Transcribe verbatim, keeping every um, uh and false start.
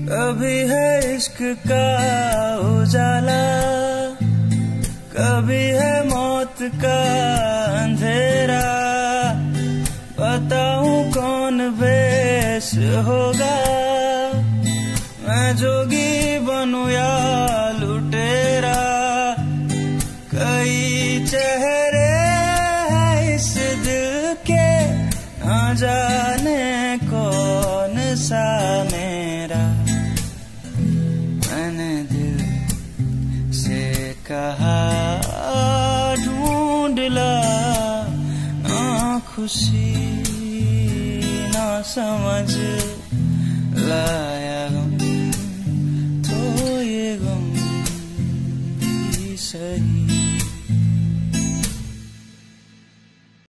कभी है इश्क का उजाला, कभी है मौत का अंधेरा। बताऊं कौन बेस होगा, मैं जोगी बनूं या लुटेरा। कई चेहरे हैं इस दिल के, ना जाने कौन सा मेरा। मैंने दिल से कहा ढूंढ ला, ना खुशी ना समझ लाया गम, तो ये गम ही सही।